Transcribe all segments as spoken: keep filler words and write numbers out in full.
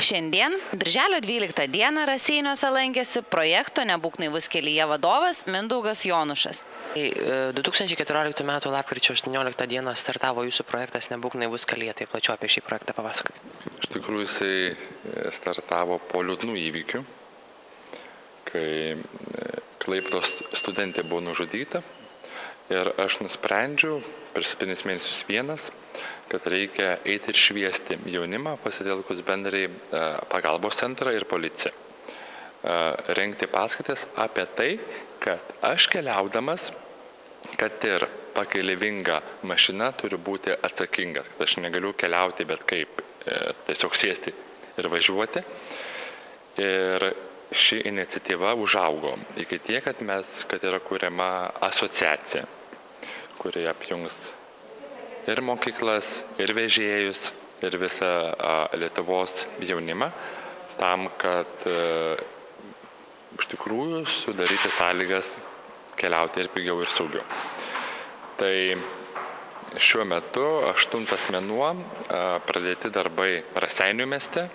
Šiandien, birželio dvyliktą dieną, Raseiniuose lankėsi projekto Nebūk naivus kelyje vadovas Mindaugas Jonušas. du tūkstančiai keturioliktų metų lapkričio aštuonioliktą dieną startavo jūsų projektas Nebūk naivus kelyje, tai plačiau apie šį projektą papasakokite. Iš tikrųjų, jisai startavo po liūdnų įvykių, kai Klaipėdos studentė buvo nužudyta ir aš nusprendžiau per septynis mėnesius vienas, kad reikia eiti ir šviesti jaunimą, pasitelkus bendrai pagalbos centrą ir policiją. Rengti paskaitas apie tai, kad aš keliaudamas, kad ir pakeleivinga mašina turi būti atsakingas, kad aš negaliu keliauti bet kaip, tiesiog sėsti ir važiuoti. Ir ši iniciatyva užaugo iki tiek, kad mes, kad yra kuriama asociacija, kurie apjungs ir mokyklas, ir vežėjus, ir visą a, Lietuvos jaunimą, tam, kad a, iš tikrųjų sudaryti sąlygas keliauti ir pigiau ir saugiau. Tai šiuo metu aštuntas mėnuo a, pradėti darbai Raseinių mieste.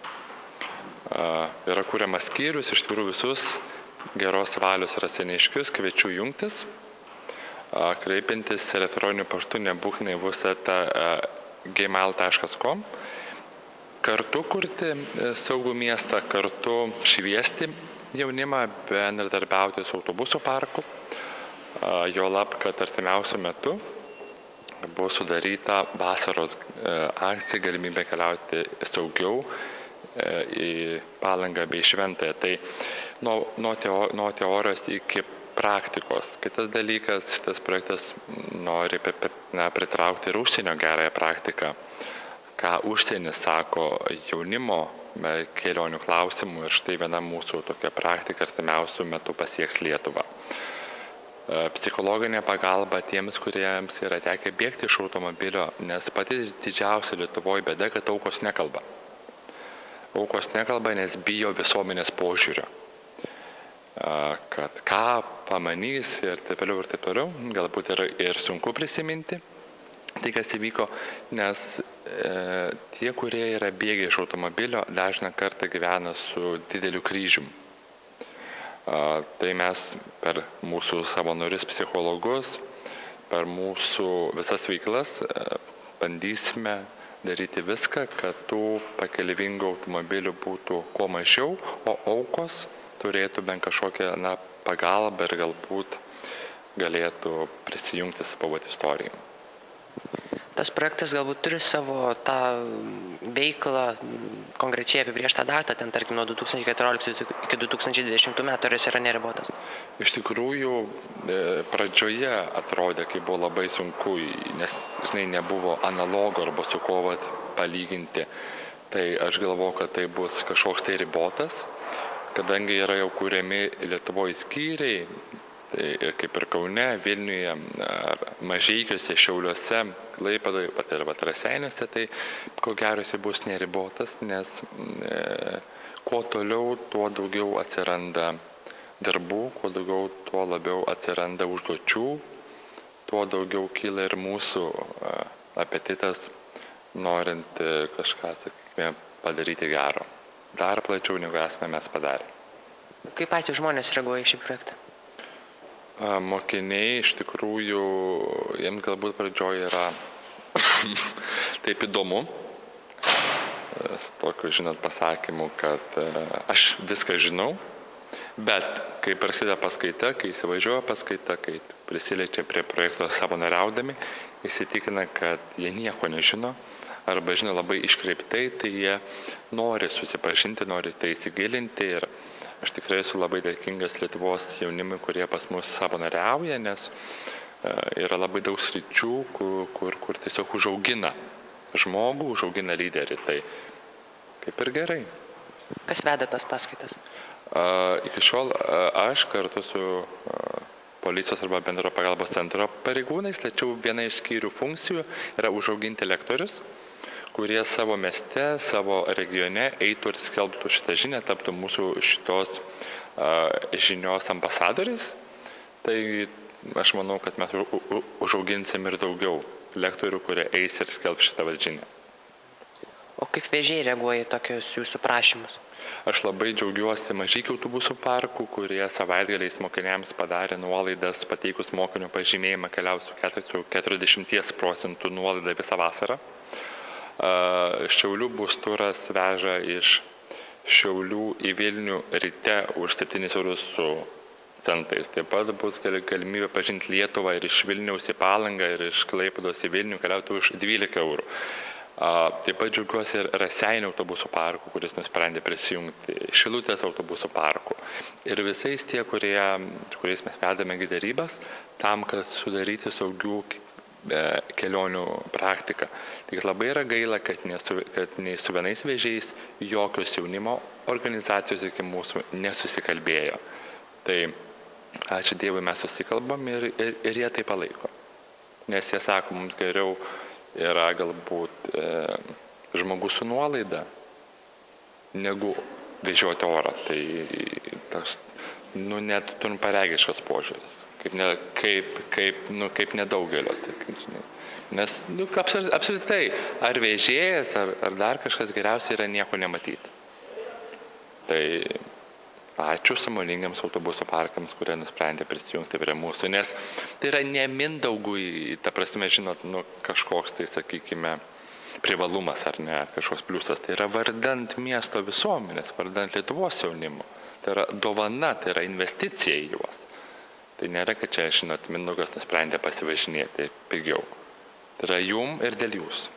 A, yra kuriamas skyrius, iš tikrųjų visus geros valios raseiniškius kviečiu jungtis. Kreipintis elektroniniu paštu nebūk naivus eta gmail taškas com, kartu kurti saugų miestą, kartu šviesti jaunimą, bendradarbiauti su autobusų parku, juolab, kad artimiausiu metu buvo sudaryta vasaros akcija galimybė keliauti saugiau į Palangą bei Šventąją. Tai nuo, nuo, teo, nuo teorijos iki praktikos. Kitas dalykas, šitas projektas nori na, pritraukti ir užsienio gerąją praktiką, ką užsienis sako jaunimo kelionių klausimų, ir štai viena mūsų tokia praktika artimiausių metų pasieks Lietuvą. Psichologinė pagalba tiems, kuriems yra tekę bėgti iš automobilio, nes pati didžiausia Lietuvoje bėda, kad aukos nekalba. Aukos nekalba, nes bijo visuomenės požiūrio, kad ką pamanys ir taip toliau ir taip toliau, galbūt yra ir sunku prisiminti tai, kas įvyko, nes e, tie, kurie yra bėgę iš automobilio, dažną kartą gyvena su dideliu kryžium. A, tai mes per mūsų savanorius psichologus, per mūsų visas veiklas e, bandysime daryti viską, kad tų pakeleivingo automobilių būtų kuo mažiau, o aukos turėtų bent kažkokią na, pagalbą ir galbūt galėtų prisijungti savo istoriją. Tas projektas galbūt turi savo tą veiklą konkrečiai apibrėžtą datą, ten tarkim nuo du tūkstančiai keturioliktų iki du tūkstančiai dvidešimtų metų, ar jis yra neribotas? Iš tikrųjų, pradžioje atrodė, kai buvo labai sunku, nes, žinai, nebuvo analogo arba su kuo palyginti. Tai aš galvoju, kad tai bus kažkoks tai ribotas, kadangi yra jau kuriami Lietuvoje skyriai, tai kaip ir Kaune, Vilniuje, ar Mažeikiuose, Šiauliuose, Klaipėdoje ir Raseiniuose, tai ko gero jis bus neribotas, nes e, kuo toliau, tuo daugiau atsiranda darbų, kuo daugiau, tuo labiau atsiranda užduočių, tuo daugiau kyla ir mūsų e, apetitas, norint kažką, sakykime, padaryti gero. Dar plačiau negu esame mes padarę. Kaip patys žmonės reaguoja į šį projektą? Mokiniai iš tikrųjų, jiems galbūt pradžioje yra taip įdomu, tokiu, žinot, pasakymu, kad aš viską žinau, bet kai prasideda paskaita, kai įsivažiuoja paskaita, kai prisiliečia prie projekto savanoriaudami, įsitikina, kad jie nieko nežino, arba žino labai iškreiptai, tai jie nori susipažinti, nori tai įsigilinti, ir aš tikrai esu labai dėkingas Lietuvos jaunimui, kurie pas mus savanoriauja, nes yra labai daug sričių, kur, kur, kur tiesiog užaugina žmogų, užaugina lyderį, tai kaip ir gerai. Kas veda tas paskaitas? A, iki šiol a, aš kartu su a, policijos arba bendro pagalbos centro pareigūnais, tačiau viena iš skyrių funkcijų yra užauginti lektorius, kurie savo mieste, savo regione eitų ir skelbtų šitą žinią, taptų mūsų šitos a, žinios ambasadoriais. Tai aš manau, kad mes užauginsim ir daugiau lektorių, kurie eis ir skelbs šitą žinią. O kaip vežėjai reaguoja į tokius jūsų prašymus? Aš labai džiaugiuosi mažykių autobusų parkų, kurie savaitgaliais mokiniams padarė nuolaidas, pateikus mokinio pažymėjimą keliausiu keturiasdešimties procentų nuolaidą visą vasarą. Šiaulių bus turas veža iš Šiaulių į Vilnių ryte už septynis eurus su centais. Taip pat bus galimybė pažinti Lietuvą ir iš Vilniaus į Palangą, ir iš Klaipėdos į Vilnių keliauti už dvylika eurų. Taip pat džiaugiuosi ir Raseinių autobusų parkų, kuris nusprendė prisijungti, Šilutės autobusų parkų. Ir visais tie, kurie, kuriais mes vedame darybas, tam, kad sudaryti saugių kelionių praktiką. Tik labai yra gaila, kad, nesu, kad nei su vienais vežėjais jokios jaunimo organizacijos iki mūsų nesusikalbėjo. Tai ačiū Dievui mes susikalbam ir, ir, ir jie tai palaiko. Nes jie sako, mums geriau yra galbūt e, žmogus su nuolaida negu vežioti orą. Tai tas, nu, net trumparegiškas požiūris. Kaip, ne, kaip, kaip, nu, kaip nedaugelio. Tai, žinai. Nes nu, apskritai, ar vežėjas, ar, ar dar kažkas geriausia yra nieko nematyti. Tai ačiū sąmoningiams autobusų parkams, kurie nusprendė prisijungti prie mūsų, nes tai yra ne Mindaugui, ta prasme, žinot, nu, kažkoks, tai sakykime, privalumas ar ne, kažkoks pliusas, tai yra vardant miesto visuomenės, vardant Lietuvos jaunimo. Tai yra dovana, tai yra investicija į juos. Tai nėra, kad čia, žinot, Mindaugas nusprendė pasivažinėti pigiau. Tai yra jum ir dėl jūsų.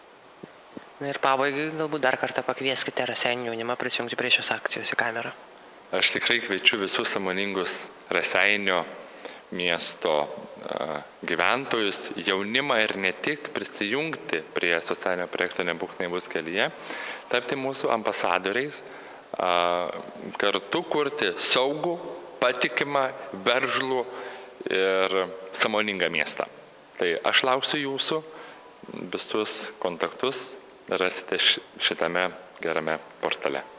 Na ir pabaigai galbūt dar kartą pakvieskite Raseinių jaunimą prisijungti prie šios akcijos į kamerą. Aš tikrai kviečiu visus sąmoningus Raseinių miesto uh, gyventojus, jaunimą ir ne tik prisijungti prie socialinio projekto Nebūk naivus kelyje, tapti mūsų ambasadoriais, uh, kartu kurti saugų, patikimą, veržlų ir sąmoningą miestą. Tai aš lauksiu jūsų, visus kontaktus rasite šitame gerame portale.